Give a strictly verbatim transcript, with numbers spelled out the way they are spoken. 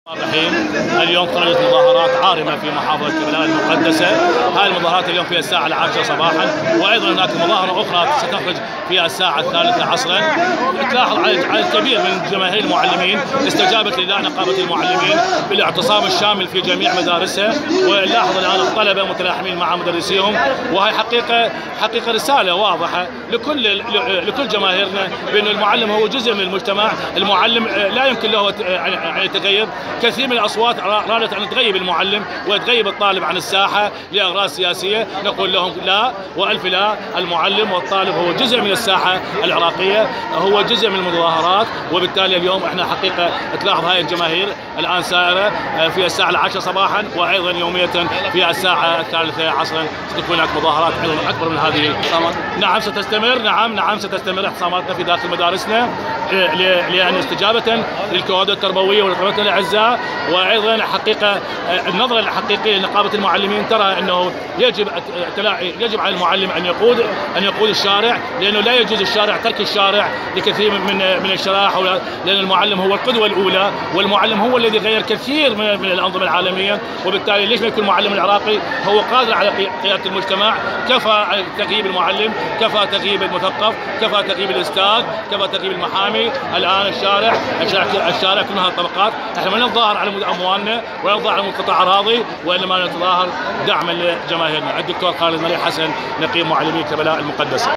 الرحيم. اليوم خرجت مظاهرات عارمة في محافظة كربلاء المقدسة. هذه المظاهرات اليوم في الساعة العاشرة صباحا، وأيضا هناك مظاهرة أخرى ستخرج في الساعة الثالثة عصرا. تلاحظ عدد كبير من جماهير المعلمين استجابت لنداء نقابة المعلمين بالاعتصام الشامل في جميع مدارسها، ونلاحظ الآن الطلبة متلاحمين مع مدرسيهم، وهي حقيقة حقيقة رسالة واضحة لكل لكل جماهيرنا بأن المعلم هو جزء من المجتمع. المعلم لا يمكن له أن يتغير. كثير من الاصوات رادت ان تغيب المعلم وتغيب الطالب عن الساحه لاغراض سياسيه، نقول لهم لا والف لا. المعلم والطالب هو جزء من الساحه العراقيه، هو جزء من المظاهرات، وبالتالي اليوم احنا حقيقه تلاحظ هاي الجماهير الان سائره في الساعه العاشرة صباحا، وايضا يوميه في الساعه الثالثة عصرا ستكون هناك مظاهرات ايضا اكبر من هذه الاعتصامات. نعم ستستمر، نعم نعم ستستمر اعتصاماتنا في داخل مدارسنا، لان استجابه للكوادر التربويه ولطلبتنا الاعزاء، وايضا حقيقه النظره الحقيقيه لنقابه المعلمين ترى انه يجب يجب على المعلم ان يقود ان يقود الشارع، لانه لا يجوز الشارع ترك الشارع لكثير من من الشرائح، لان المعلم هو القدوه الاولى، والمعلم هو الذي غير كثير من, من الانظمه العالميه. وبالتالي ليش ما يكون المعلم العراقي هو قادر على قياده المجتمع؟ كفى تغييب المعلم، كفى تغييب المثقف، كفى تغييب الاستاذ، كفى تغييب المحامي. الان الشارع الشارع, الشارع كلها طبقات. احنا ما نتظاهر على اموالنا ولا نتظاهر على قطع اراضي، وانما نتظاهر دعما لجماهيرنا. الدكتور خالد مليح حسن، نقيب معلمي كربلاء المقدسه.